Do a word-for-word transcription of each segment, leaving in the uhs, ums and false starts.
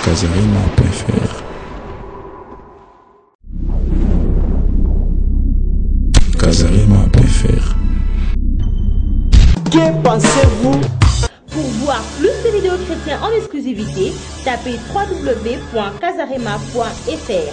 Kazarima peut faire. Kazarima peut faire. Que pensez-vous? Pour voir plus de vidéos chrétiennes en exclusivité, tapez w w w point kazarima point f r.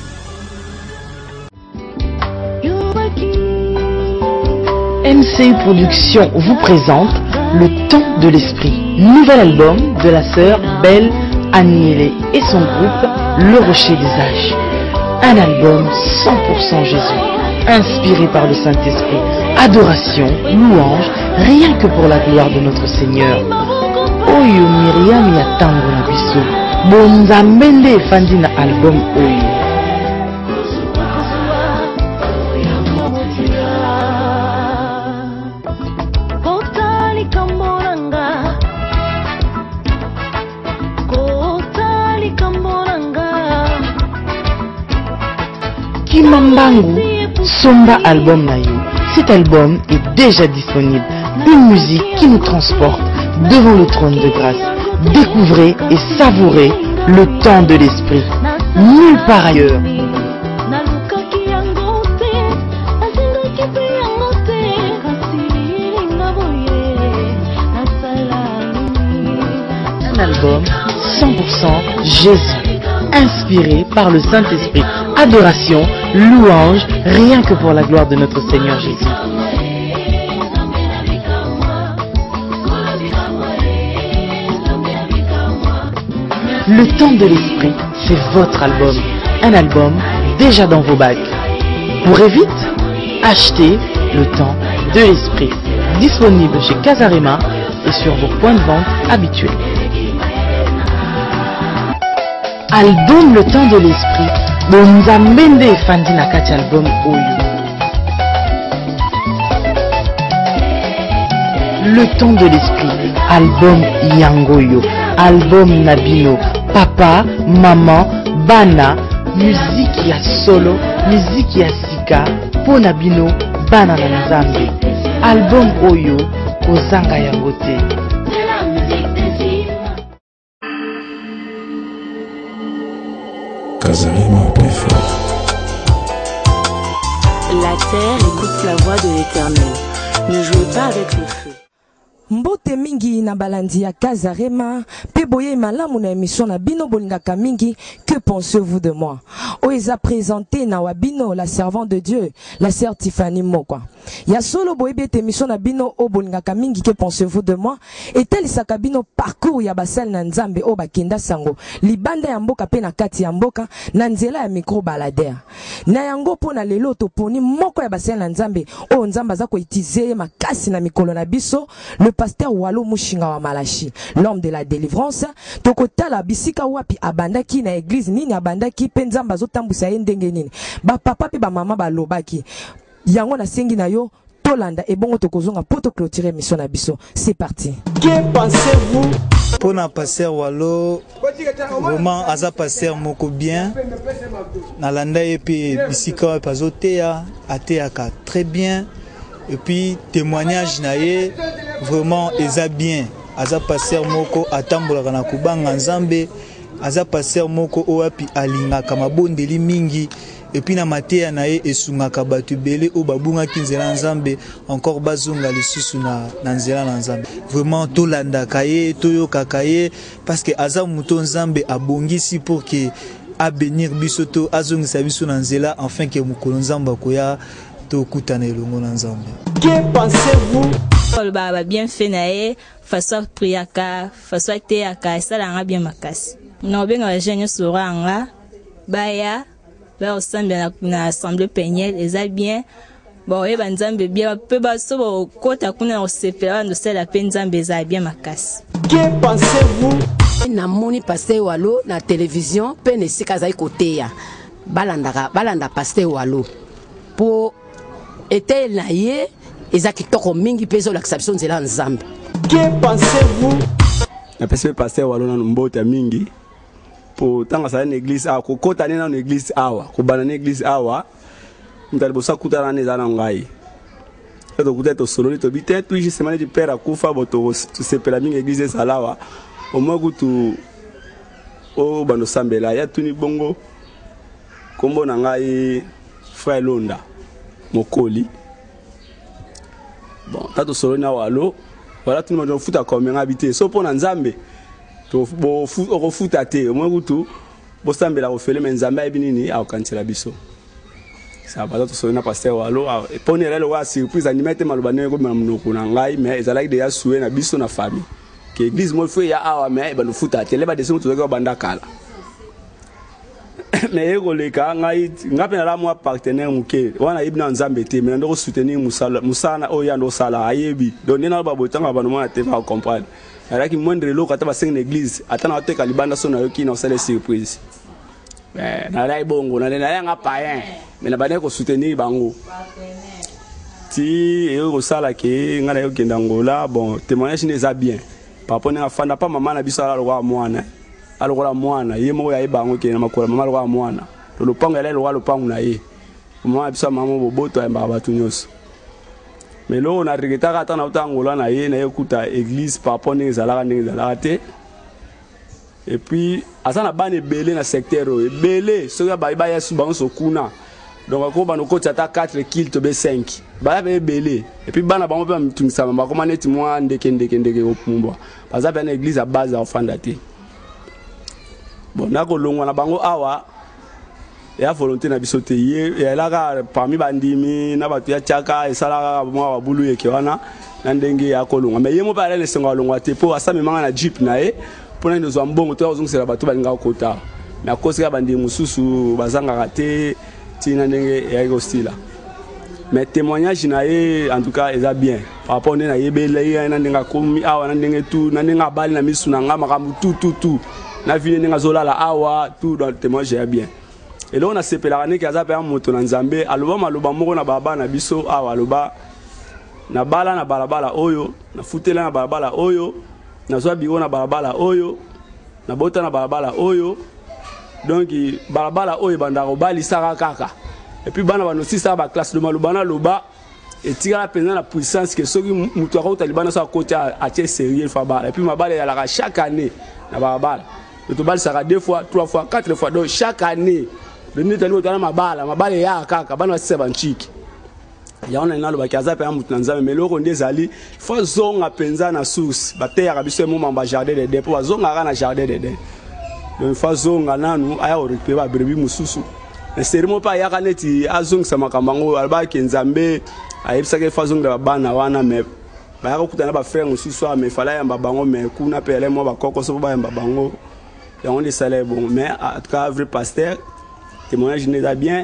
M C Productions vous présente Le Temps de l'Esprit, nouvel album de la sœur Belle Aniele et son groupe Le Rocher des Âges. Un album cent pour cent Jésus, inspiré par le Saint-Esprit, adoration, louange, rien que pour la gloire de notre Seigneur. Oyo Myriam yatango na biso, bonzambende efandi na album oyo. Kimambangu, Somba album Nayo. Cet album est déjà disponible. Une musique qui nous transporte devant le trône de grâce. Découvrez et savourez le temps de l'esprit. Nulle part ailleurs. Un album cent pour cent Jésus, inspiré par le Saint-Esprit. Adoration, louange, rien que pour la gloire de notre Seigneur Jésus. Le temps de l'esprit, c'est votre album. Un album déjà dans vos bacs. Courez vite, achetez Le temps de l'esprit. Disponible chez Kazarima et sur vos points de vente habituels. Album Le temps de l'esprit. Bonzambende efandi na kati album oyo. Le temps de l'esprit, album Yangoyo, album Nabino, papa, maman, bana, musique ya solo, musique ya sika, po Nabino, bana na nzambe. Album oyo, kozanga yango te. Kazarima peut faire. La terre écoute la voix de l'Éternel. Ne jouez pas avec le feu. Mbote mingi na balandi ya Kazarima, pe boye malamu na émission na bino bolingaka mingi, que pensez-vous de moi? Oeza présenté na wabino la servante de Dieu, la sœur Tiffany Mokwa. Ya solo boye bete émission na bino o bolingaka mingi, que pensez-vous de moi? Et tel sakabino parcours ya basal na nzambe o bakenda sango, libanda ya mboka pe na kati ya mboka, na nzela ya micro balader. Na yango po na lelo to poni moko ya basal na nzambe o nzamba za ko itize makasi na mikolo na biso, le pasteur Walo Mushinga wa Malachi, l'homme de la délivrance. Tokotala bisika wapi abandaki na église nini abandaki penzamba zotambusa ndenge nini. Ba papa pe ba mama ba lobaki. Yango na sengi na yo tolanda et bongo tokozonga poto clôturer mission na biso. C'est parti. Que pensez-vous? Pour na pasteur Walo, vraiment aza pasteur moko bien. Na landa et puis bisika pazotea ateaka très bien. Et puis témoignage naie vraiment eza bien. Aza passer moko atambola kana kubanga nzambe. Aza passer moko oapi alinga kama bondeli mingi. Et puis na matea nae esungaka batu bele o babunga kinzela nzambe encore bazonga lisusu na na nzela na nzambe. Vraiment tolanda kaye toyo kakaye parce que aza muto nzambe abongisi pour que a bénir bisoto azongisa biso na nzela enfin que mukolo nzamba koya. Que pensez-vous? Le baba bien fait nae, façon priaka, façon teaka, ça l'a bien makasi. Non bien la jeune soranga, baya, ba au sein de la assemblée peignelle, les a bien. Bon et banzambe bien peu baso kota kuna osepela ndo c'est la penzambe za bien makasi. Que pensez-vous? Na moni pasteur Walo na télévision, pe ne sikaza ikoteya. Balanda balanda pasteur Walo. Pour était naïe et ça qui toko mingi peso l'acception de la nzambe. Que pensez-vous? Na pese pasteur Walo na mbota mingi pour tanga sa église a ko kota na église awa ko banana église awa mtalibo sa kutana neza na ngai. Eto kuteto solo to bite tu je semane di pera kufa boto tu sepela mingi église salawa au moins tu o bando sambela ya tuni bongo kombo na ngai frère Londa Mokoli. Bon, tato solo na walo voilà tout le monde futa comme habité so pour nzambe to bo fu futa te mo kutu bo sambela ko fele men nzambe ebinini a kantela biso ça va tato solo na pasteur walo poni relo wa surprise animete malobane ko mamnoko na ngai mais ezalaki de ya soué na biso na famille que église mo fe ya awa mais ba no futa te le ba desimo to ko banda kala mais ego le ka ngai ngapena la moi partenaire muke wana ibna nzambe te mais ndo soutenir musala musana o ya ndo sala ayebi donc nina ba botanga ba no mona te va comprendre alors que moindre loko ata ba sing l'église ata na te kalibanda so na yoki na sala surprise eh na lai bongo na na nga païen mais na ba ne ko soutenir bango ti ego sala ke ngana yoki ndangola bon témoignage n'est pas bien papa na fanda pa mama na biso ala lo mwana alokola mwana ye moko ya ibango ke na makola mama alokola mwana to lopango ya lelo lopango na ye mama bisa mama boboto ya mbabatu nyos mais lo na regeta ka tana utangola na ye na ye kuta église papa ne zalaka ne zalaka te et puis asana bane belé na secteur o belé so ya ba ba yesu bango sokuna donc ko bano ko tata quatre kills to be cinq ba ba belé et puis bana bango ba mtumisa mama koma neti mwa ndeke ndeke ndeke opumba baza ba na église à base à ofanda te. Bon, nako longwa na bango awa ya volonté na bisote ye ya laka parmi bandimi na batu ya chaka esala mwa babulu yeke wana na ndenge ya kolongwa mais ye mo pa le sengo longwa te po asa memanga na jeep na ye pona ndo zo mbongo to ozongisa batu balinga kota mais akosi ka bandi mususu bazanga raté tina ndenge ya go stila mais témoignage na ye en tout cas eza bien par rapport na yebele ya na ndenge komi awa na ndenge tu na ndenge bali na misu na ngama kamu tout tout tout na vini ninga zola la awa tout dans le témoignage est bien et là on a sepelaka ne kaza pe moto na nzambe aloba maloba moko na baba na biso awa aloba na bala na balabala oyo na futela na balabala oyo na zwa biro na balabala oyo na bota na balabala oyo donc balabala oyo banda ko bali saka kaka et puis bana bano sisa ba classe de maloba na loba et tira la peine la puissance que soki mutu akota libana sa côté a tie sérieux fa bala et puis mabala ya la chaque année na balabala le tobal sera deux fois, trois fois, quatre fois. Donc chaque année, le nid de l'eau dans ma balle, ma balle est à kaka, ban c'est banchik. Il y a un an le bakaza pe amut nanza mais le ronde zali, faut zong a penza na source, ba terre a biso moment ba jardin de dé, pour zong a na jardin de dé. Donc faut zong a nanu aya o récupérer ba brevi mususu. Mais c'est vraiment pas ya kaneti azong sama kamango alba kenzambe, ayebisa ke faut zong da bana wana mais ba ya kutana ba frère mususu mais fala ya mbabango mais kuna pele mo ba koko so ba mbabango. Et on les salaires bon, mais en tout cas, vrai pasteur, témoignage n'est pas bien.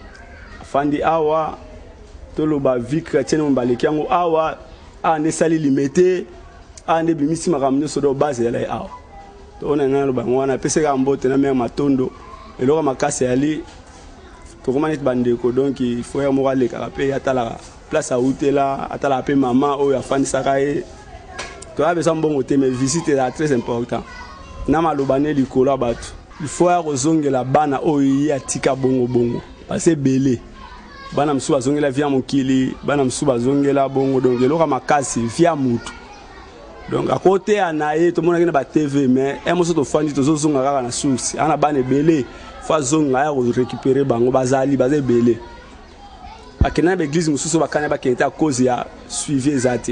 Fandi awa, tout le bas vie chrétien, on balé kiango awa, a ne sali limité, a ne bimisi maramne sur le base de la awa. On a un bas, on a pesé un botte, on a même matondo, et l'on m'a cassé ali. Tout le monde est bandé, donc il faut y moral les carapés, à la place à outer là, à la paix maman, ou à Fandi Sakaye. Tu as besoin de bon côté, mais visite est très important. Nama lobane likola batu il faut rozongela bana oyi atika bongo bongo parce que belé bana msu bazongela via mokili bana msu bazongela bongo donc eloka makasi via mutu donc à côté anaye to mona kina ba T V mais emoso to fandi to zozonga kaka na source ana bana belé faut zonga ya récupérer bango bazali bazé belé akena ba église mususu bakanya ba kenta à cause ya suivre zate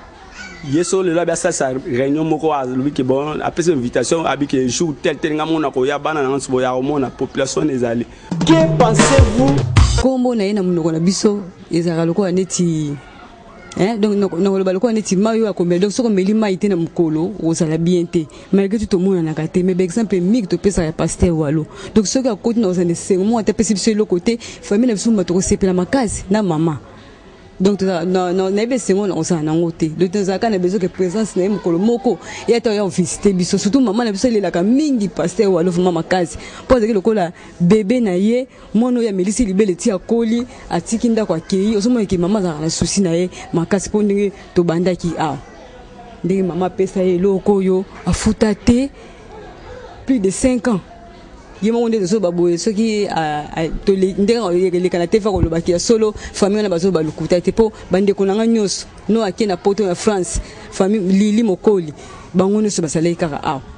yeso le la ça ça réunion moko a lui que bon après cette invitation abi que jour tel tel ngamona ko ya bana na nso ya mona population ezali que pensez-vous kombo na ina munoko na biso ezaka loko neti hein donc no lo baloko neti mayo akombe donc soko meli maite na mukolo osala bien te malgré tout le monde na kate mais par exemple mig to pesa ya pasteur walo donc soko akoti na osane sengo ata pesi biso le côté famille na biso mato ko sepela makasi na mama. Donc non non n'ebe sengo on s'en a ngoté de temps à quand besoin que présence na mukolo moko et ata ya visiter biso surtout maman na biso le la ka mingi pasteur walo mama kazi pose que lokola bébé na ye mono ya melisi libele ti akoli atikinda kwa kei osomo ke mama za na souci na ye makasi pondenge to bandaki a ndenge mama pesa ye loko yo afuta te plus de cinq ans. Il y a un moment donné, ceux qui ont les canapés font le bac solo, famille na bazo balukuta te po bande konanga nyos no akena poto na France famille Lili Mokoli bango ne se basale kaka a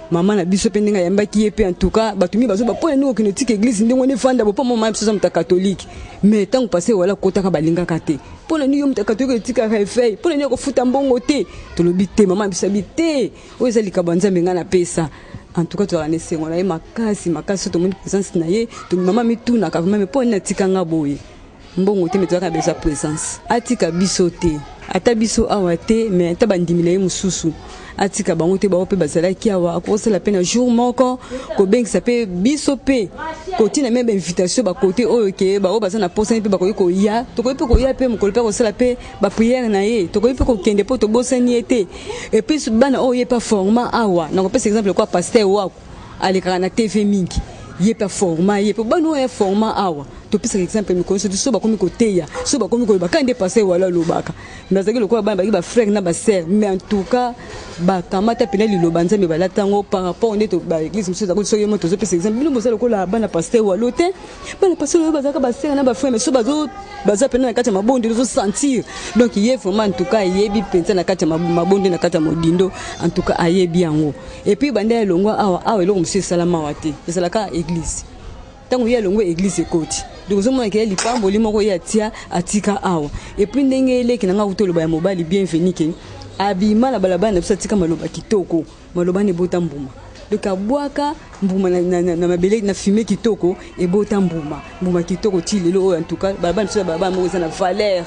maman na biso pe ndinga yamba ki pe en tout cas batumi bazo ba po nous que notre église ndingo ne fanda bo maman biso mta catholique mais tant passé wala kota ka balinga kate po na ni yo mta catholique tika ka fei po na ni ko futa mbongo te to lobi te maman biso bité o ezali ka banza menga na pesa en tout cas tu as laissé on a makasi makasi to mon présence na ye to maman mi tuna ka même po na tika nga boye mbongo te metaka besoin présence atika biso te ata biso awa te mais ta bandimila ye mususu atika bango te ba pe bazala ki awa ko la peine un jour moko ko beng ça peut biso pe ko tina même invitation ba côté o ke ba o bazana posa pe ba ko ko ya to ko pe ko ya pe mo ko pe ko la pe ba prière na ye to ko pe ko kende po to bosani ete et puis bana o ye pas format awa na ko pe exemple quoi pasteur wa ale kana T V mingi ye pas format ye pe bano e format awa to pisa exemple mi ko so so ba komi ko teya so ba komi ko ba kande passer wala lobaka ndazaki lokwa ba ba frère na ba sœur mais en tout cas ba kamata pena li lobanza me bala tango par rapport on est to ba église so za ko so yemo to so pisa exemple bino mo sala ko la bana passer wala te bana passer ba za ka ba sœur na ba frère mais so ba zo ba za pena na kati mabonde zo sentir donc ye vraiment en tout cas ye bi pensa na kati mabonde na kati modindo en tout cas aye bi yango et puis banda longwa awa awa lo monsieur salama wate sala ka église tango ya longwa église ekoti donc zo mona ke lipambo limoko ya tia atika awa et puis ndenge eleki nanga utolo ba mobali bienvenue ke abima na balabana na bisa tika maloba kitoko maloba ne bota mbuma donc abwaka mbuma na na, na mabele na fumer kitoko e bota mbuma mbuma kitoko ti lelo en tout cas balabana so balabana mo za na valeur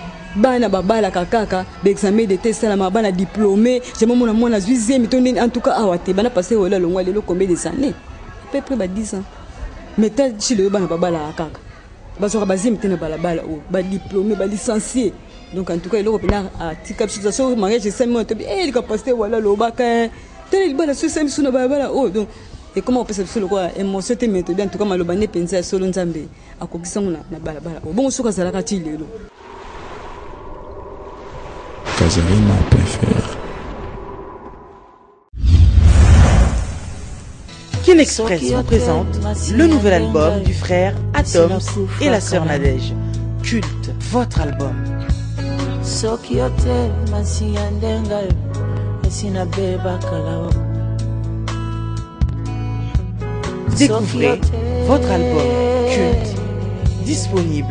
bana babala kakaka l'examen de test la mabana diplômé j'ai mon mon na deuxième tonne en tout cas awa te bana passer wala longwa lelo combien des années à peu près ba dix ans mais tel si le bana babala kaka baso bazim tena balabala o ba diplômé ba licencié donc en tout cas il est là à tika situation mariage cinq mois et il capacité wala lo baka tel il bala sur cinq sous na balabala o donc et comment on peut se faire le quoi émotion te mettre bien en tout cas maloba ne penser solo nzambe akokisa na na balabala o bon soka zalaka ti lelo Kazarima préfère. Kin Express vous présente le nouvel album du frère Atoms et la sœur Nadège. Culte, votre album. Découvrez votre album Culte, disponible.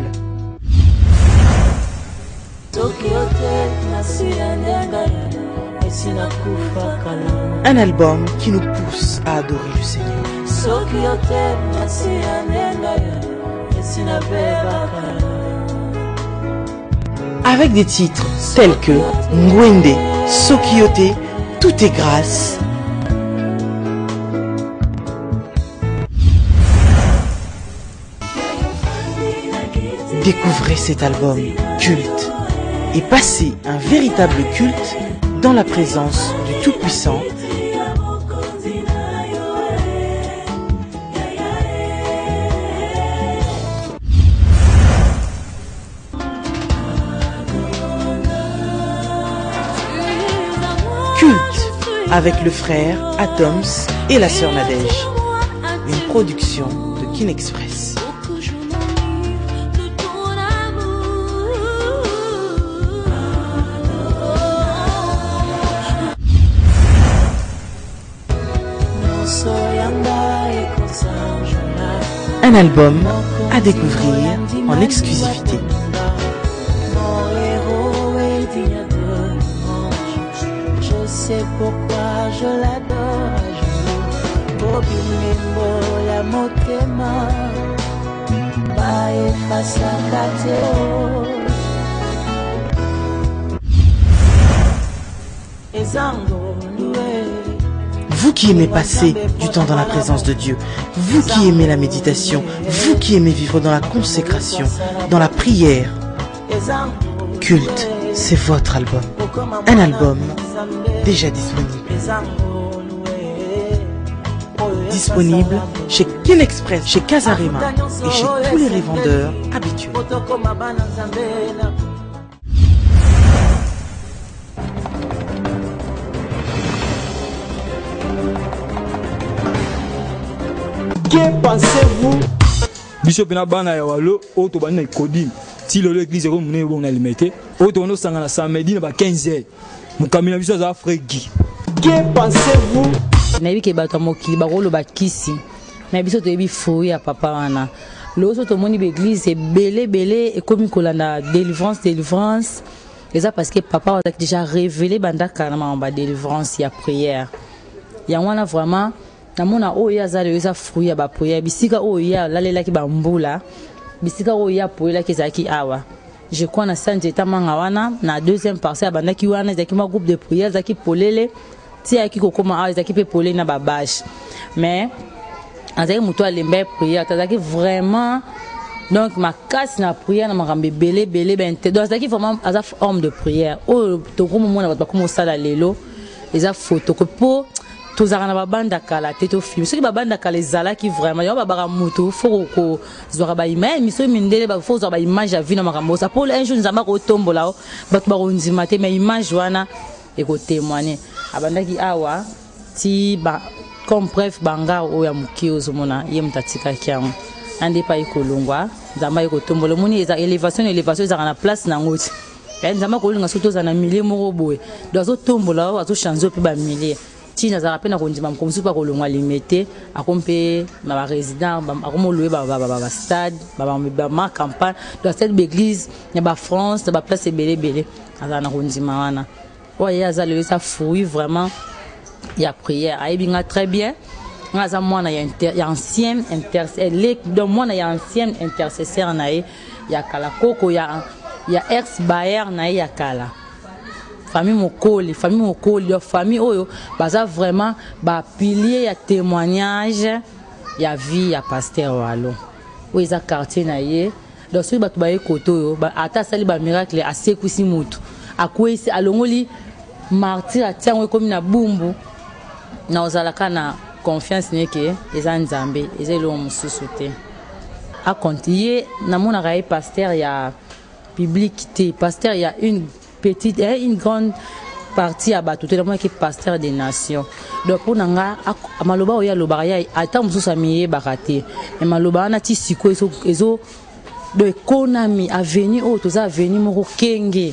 Un album qui nous pousse à adorer le Seigneur. Avec des titres tels que Ngwende, Sokiote, Tout est grâce. Découvrez cet album culte et passez un véritable culte dans la présence du Tout-Puissant. Culte avec le frère Atoms et la sœur Nadège. Une production de Kin Express. Un album à découvrir en exclusivité. Je sais pourquoi je l'adore. Vous qui aimez passer du temps dans la présence de Dieu, vous qui aimez la méditation, vous qui aimez vivre dans la consécration, dans la prière, Culte, c'est votre album. Un album déjà disponible. Disponible chez Kin Express, chez Kazarima et chez tous les revendeurs habituels. Que pensez-vous? Bishop Nabana Yawalo, Auto Bana Kodim, si l'église est comme on a limité, Auto no Sangana Samedi, quinze heures. Mon camion a vu ça, Frégui. Que pensez-vous nayebi ke bato ya mokili bakoloba kisi me biso toyebi fruit ya papa wana loso tomoni baeglise ebele ebele ekomi kolanda délivrance délivrance eza parce que papa azaki déjà révélé bandaka na makambo ya délivrance ya prière yango wana vraiment namona oyo aza lelo eza fruit ya baprière bisika oyo alalelaki bambula bisika oyo apoelaki ezalaki awa je crois na sanje etamanga wana na deuxième parcelle abandaki wana ezalaki ma groupe de prière ezalaki polele ti ayaki kokoma awa ezalaki mpe polele na babashe mais azalaki moto alemba prière azalaki vraiment donc makasi na prière na makambo ebele ebele bente donc azalaki vraiment aza homme de prière oyo tokomomona bato bakoma osala lelo eza photocopie mpo tozalaka na babanda kala te tofilme soki babanda kala ezalaki vraiment yango babaka moto fo kozwaka baimage miso mindele fo kozwaka baimage ya vi na makambo osa mpo un jour nzambe akotombola bato bakondima te mais image wana ekotémoigne abandaki awa ti comme bref banga oyo ya mokie ozomona ye moto atikaki yango ande epai kolongwa nzambe ekotombola omoni eza élévation na élévation ezalaka na place nango ti nzambe akolinga soki toza na milie moko boye donc azotombola oyo azochange mpe bamilie tina azalaka mpe na kondima mokomosu mpe akolongwa limete akomi mpe na barésident akomoloye bastade bama campagne donc stade baéglise na bafrance na baplace ebele ebele azala na kondima wana oyo ye aza lelo eza fruit vraiment ya prière ayebi nga très bien nga aza mwana ya ancien intercesseur donc mwana ya ancien intercesseur na ye ya kala koko ya ex bayer na ye ya kala famille mokoli famille mokoli yo famille oyo baza vraiment ba pilier ya témoignage ya vie ya pasteur walo oyo eza quartier na ye donc soki bato baye koto oyo ata asali ba miracle asekwisi motu akwesi alongoli martyr atiango ekomi na bumbu na ozalaka na confiance neke eza nzambe eza eloko mosusu te akonte ye namonaka ye pasteur ya public te pasteur ya une petite et une grande partie à bato te namonaki pasteur des nations donc mpo na nga maloba oyo alobaka ye ata mosusu amiyebaka te me maloba wana ti siko ezo do ekonami aveni oyo toza aveni moko kenge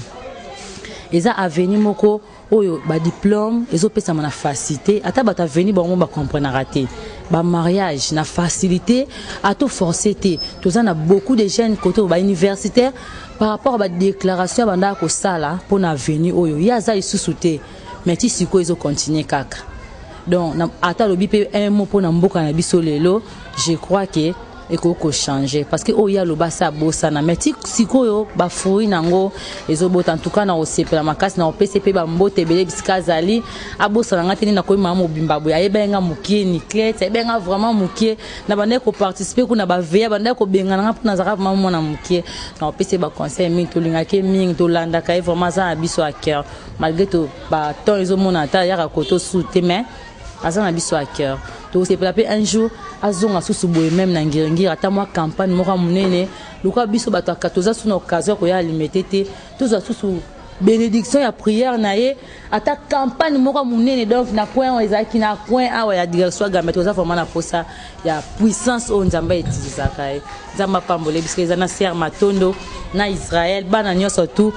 eza aveni moko oyo ba diplôme ezopesama na facilité ata bato aveni bango bacomprenaka te bamariage na facilité ato forcé te toza na beaucoup de jeunes côté bauniversitaire par rapport à badéclaration bandaka kosala mpo na avenir oyo ye aza lisusu te mais ti sikoyo ezocontinue kaka donc ata alobi mpe un mot mpo na mboka na biso lelo je crois que eko ko changer parce que oyo aloba sa bosana mais ti sikoyo bafruit nango ezobota en tout cas na osepela makasi na opesa mpe bambote ebele bisika azali abosana nga te nini nakoyima mobimba boye ayebenga mokie niclete ayebenga vraiment mokie na bandaki koparticipe kuna baveya bandaki kobengana nga mpona azalaka vraiment mwana mokie na opesa baconseil mingi tolingaki mingi tolandaka ye vraiment aza na biso ya cœur malgré to baton ezomona ata yaka koto su te mais aza na biso ya cœur tosepela mpe un jour azonga susu boye même na ngiringiri ata mwa campagne moko monene lokola biso bato aka toza su na occasion koya alimete te tozwa susu bénédiction ya prière na ye ata campagne moko monene donc na point oyo ezalaki na point awa ya direction agambe toza vraiment na posa ya puissance oyo nzambe etilisaka ye nzambe apambole bisika eza na ser matondo na israel bana nyonso tout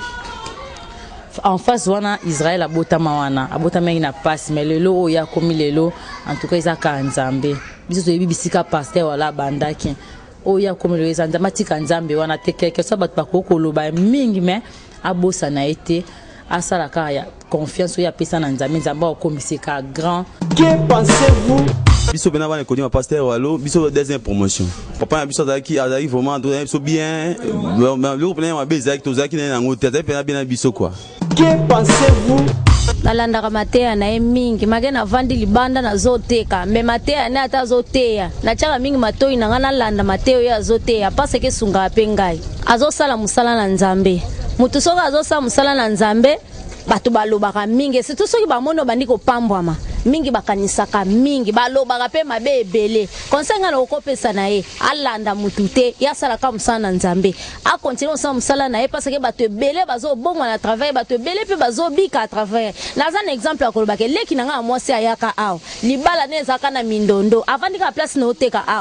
en face wana Israël abotama wana abotama na passe mais lelo oyo akomi lelo en tout cas ezaka nzambe biso toyebi bisika pasteur wala bandaki oyo akomi lelo eza nzambe tika nzambe wana te quelque soit bato bakokoloba mingi mais abosa na ete asalaka ya confiance oyo apesa na nzambe nzambe akomiseka grand. Que pensez-vous biso bena bana konima pasteur walo biso deuxième promotion papa na biso azaki azaki vraiment to biso bien le problème ma bezaki to zaki na ngo tete pena bien biso quoi. Que pensez-vous nalandaka mateya na ye mingi make navandi libanda nazoteka me mateya ne ata azoteya natiaka mingi matoi na nga nalanda mateya oyo azoteya pase ke esungaka mpe ngai azosala mosala na nzambe motu soki azosala mosala na nzambe bato balobaka mingi surtout soki bamoni obandi kopambwama mingi bakanisaka mingi balobaka mpe mabe ebele conseil nga na okopesa na ye alanda mutu te ye asalaka mosala na nzambe akontinue kosala mosala na ye parce ke bato ebele bazobongwa na travail bato ebele mpe bazobika a travail naza na exemple ya kolobaka eleki na nga ya mwasi ayaka awa libala ne ezalaka na mindondo avandika place na oteka awa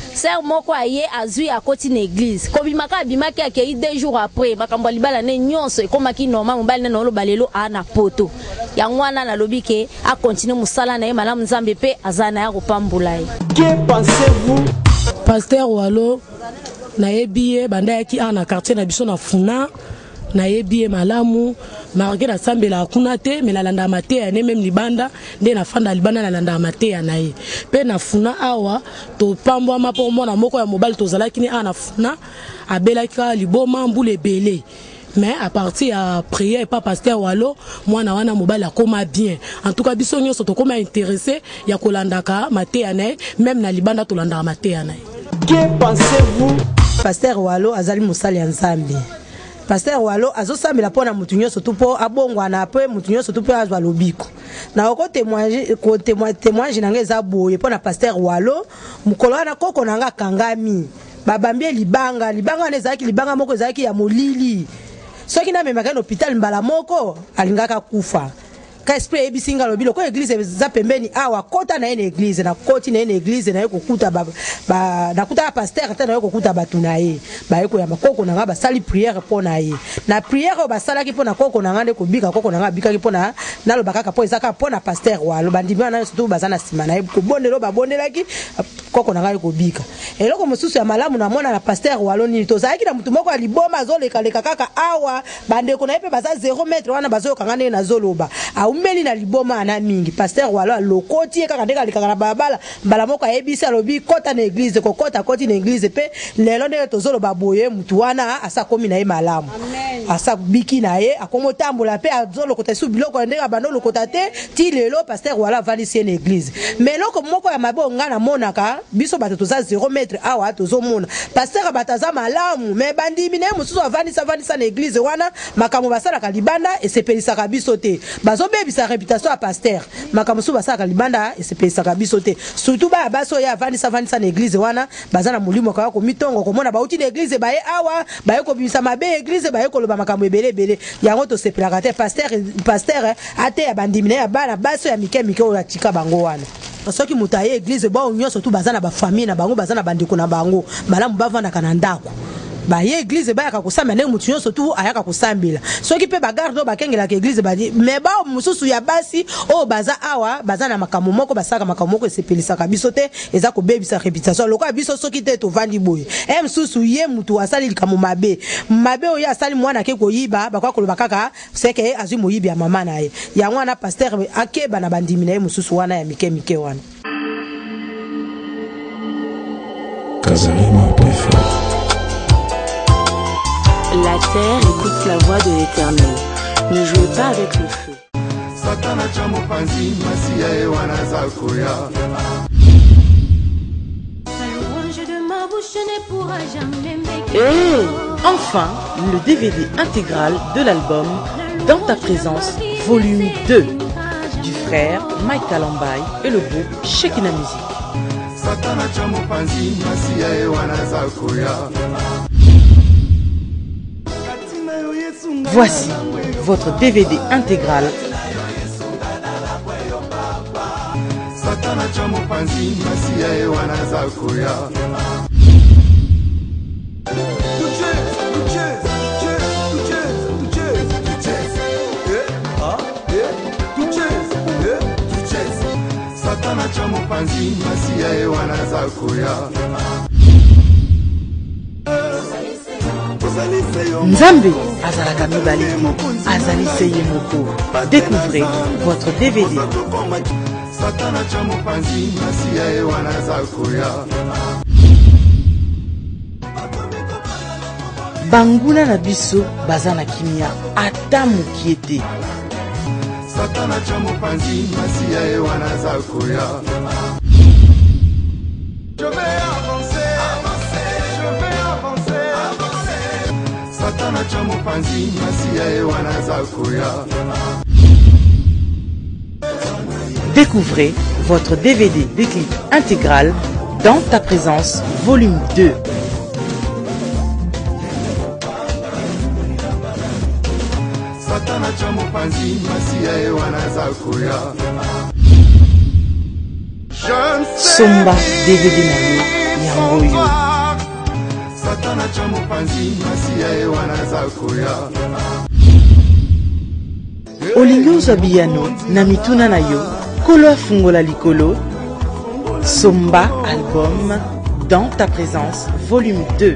ser moko aye azui akoti na église kobimaka abimaki akei deux jours après makambo libala ne nyonso ekomaki normal mobali ne nolo balelo ana poto yango wana nalobi ke a continuer musala na ye malamu nzambe pe azana ya kopambula ye. Que pensez-vous? Pasteur Walo na yebiye banda yaki ana quartier na biso na funa na yebiye malamu marqué na sambela kuna te mais na landa mate ya ne même libanda nde na fanda libanda na landa mate ya naye pe na funa awa to pambwa mapo mona moko ya mobile to zalaki ni ana funa abelaka liboma mbule belé mais à partir à prière pas pasteur Walo moi na wana mobile akoma bien en tout cas biso nyonso to koma intéressé ya kolandaka mate ya naye même na libanda to landa mate ya naye. Que pensez-vous? Pasteur Walo azali musali ya Nzambe. Pasteur Walo azosambela pona mutu nyonso tu po abongwa na pe mutu nyonso tu pe azwa lobiko. Na oko témoignage ko témoignage nanga eza boye pona Pasteur Walo mukolo na koko nanga kangami. Babambie libanga, libanga nezaki libanga moko ezaki ya molili. Soki na memaka na hôpital mbala moko alingaka kufa. Ka esprit ebisinga lobilo ko église za pembeni awa kota na ene église na koti na ene église na yokukuta ba, ba na kuta pasteur ta na yokukuta batu na ye ba yeko ya makoko na nga ba sali prière pona ye na prière ba sala ki pona koko na ngande ko bika koko na nga bika ki pona na lo bakaka po ezaka pona pasteur Walo bandimi na surtout bazana sima na ye ko bondelo ba bondelaki koko na nga ko bika eloko mosusu ya malamu na mona na pasteur Walo ni to zaki na mutu moko aliboma azoleka leka kaka awa bande ko na ye pe baza zéro mètre wana bazo kangane na zoloba meli na liboma na mingi pasteur Walo lokoti kaka ndeka likaka na babala mbala moko ayebisi alobi kota na église ko kota koti na église pe lelo nde tozolo baboye mutu wana asa komi na ye malamu asa biki na ye akomo tambola pe azolo kota su biloko ndeka bando lokota te ti lelo pasteur Walo valisi na église mais loko moko ya mabonga na monaka biso bato toza zéro mètre awa tozomona pasteur bataza malamu mais bandimi na mususu avanisa vanisa na église wana makambo basala ka libanda esepelisa ka biso te bazobe sa réputation à pasteur makamusu basaka libanda et se pesa kabiso te surtout ba baso ya vanisa vanisa na église wana bazana mulimo ka ko mitongo ko mona bauti na église baye awa baye ko bimisa mabe église baye ko loba makambo ebele ebele yango to se plakate pasteur pasteur ate ya bandimine ya bana baso ya mike mike o tika bango wana soki mutaye église ba onyo surtout bazana ba famille na bango bazana bandiko na bango malamu bavanda kana ndako ba ye église ba yaka kusamba ne mutu nyonso tu ayaka kusambila soki pe bagardo bakengela ke église ba me ba mususu ya basi o baza awa baza na makambo moko basaka makambo moko esepelisa biso te eza ko bebisa réputation loko biso soki te to vandi boye em susu ye mutu asali likamo mabe mabe o ya asali mwana ke koyiba bakwa koloba kaka seke azui moyibi ya mama na ye ya mwana pasteur akeba na bandimi na ye mususu wana ya mike mike wana Kazarima préfère. La terre écoute la voix de l'Éternel. Ne jouez pas avec le feu. Et enfin, le D V D intégral de l'album Dans ta présence, volume deux, du frère Mike Kalambai et le groupe Shekina Music. Voici votre D V D intégral. Nzambe azalaka mibale azali seye moko. Découvrez votre D V D. Banguna na biso baza na kimia ata mokie te. Je vais avancer, avancer, je vais avancer, avancer. Satana chamupanzi, masia e wanazakuya. Découvrez votre D V D des clips intégral Dans ta présence, volume deux. Satana chamupanzi, masia e wanazakuya. Somba D V D Nayo, Yango oyo. Satana cha mopanzi masiya ye wana za koya. Olingi ozwa biyano na mituna na yo, kolo afungola likolo. Somba album Dans ta présence volume deux.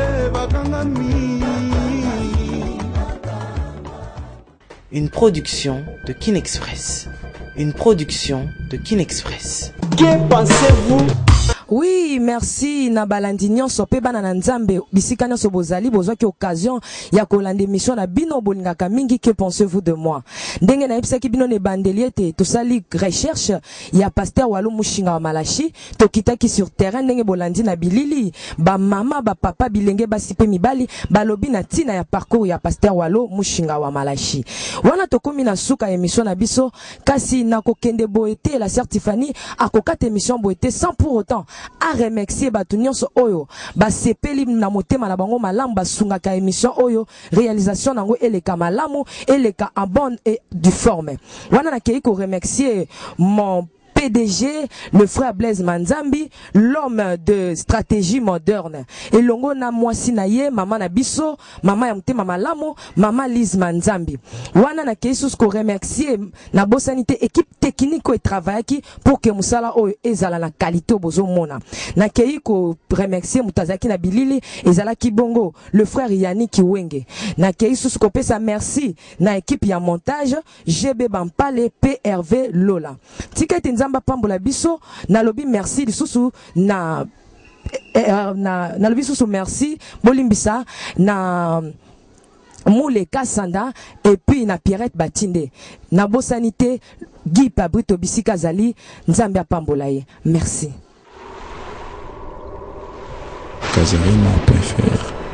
Une production de Kin Express. Une production de Kin Express. Que pensez-vous? Oui, merci na balandi nyonso pe bana na nzambe bisika nyonso bozali bozwaki occasion ya kolanda émission na bino bolingaka mingi. Que pensez-vous de moi? Ndenge na yebisaki bino ne bandeli ete tosali recherche ya pasteur Walo Mushinga wa Malashi tokitaki sur terrain ndenge bolandi na bilili ba mama ba papa bilenge basi pe mibali balobi na tina ya parcours ya pasteur Walo Mushinga wa Malashi. Wana tokomi na suka émission na biso kasi na kokende boete la sœur Tiffany akokata émission boete sans pour autant a remercier batu nyonso oyo basepeli na motema na bango malamu basungaka émission oyo réalisation nango eleka malamu eleka en bonne et due forme. Wana na kei ko remercier mon P D G, le frère Blaise Manzambi, l'homme de stratégie moderne. Et longo na mwasi na ye, mama na biso, mama ya mte mama lamo, mama Lise Manzambi. Wana na keisus ko remercier na bosanité équipe technique et travail qui pour que musala o ezala na qualité bozo mona. Na kei ko remercier mutazaki na bilili ezala ki bongo, le frère Yannick Kiwenge. Na keisus ko pesa merci na équipe ya montage, G B Bampale, P R V Lola. Tika tinza pambola biso na lobi merci lisusu na eh, na na lobi susu merci bolimbisa na Moule Kasanda et puis na Pierrette Batinde na bosanité Guy Pabrito Bisika Zali nzambe pambola ye. Merci. Kazarima préfère